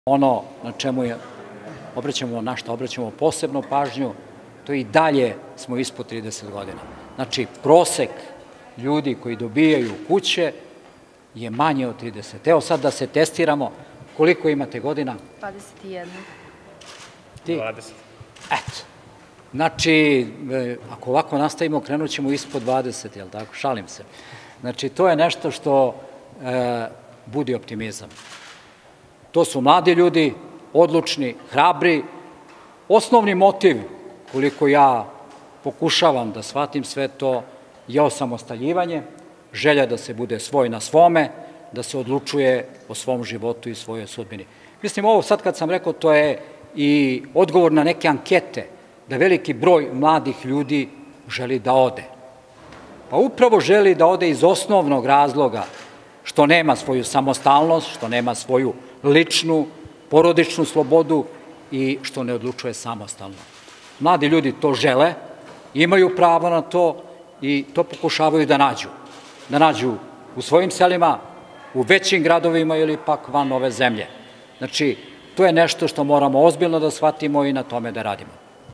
Ono na što obraćamo posebnu pažnju, to i dalje smo ispod 30 godina. Znači, prosek ljudi koji dobijaju kuće je manje od 30. Evo sad da se testiramo, koliko imate godina? 21. Ti? 20. Eto. Znači, ako ovako nastavimo, krenut ćemo ispod 20, jel tako? Šalim se. Znači, to je nešto što budi optimizam. To su mladi ljudi, odlučni, hrabri. Osnovni motiv, koliko ja pokušavam da shvatim sve to, je osamostaljivanje, želja da se bude svoj na svome, da se odlučuje o svom životu i svojoj sudbini. Mislim, ovo sad kad sam rekao, to je i odgovor na neke ankete, da veliki broj mladih ljudi želi da ode. Pa upravo želi da ode iz osnovnog razloga što nema svoju samostalnost, što nema svoju ličnu, porodičnu slobodu i što ne odlučuje samostalno. Mladi ljudi to žele, imaju pravo na to i to pokušavaju da nađu. Da nađu u svojim selima, u većim gradovima ili pak van ove zemlje. Znači, to je nešto što moramo ozbiljno da shvatimo i na tome da radimo.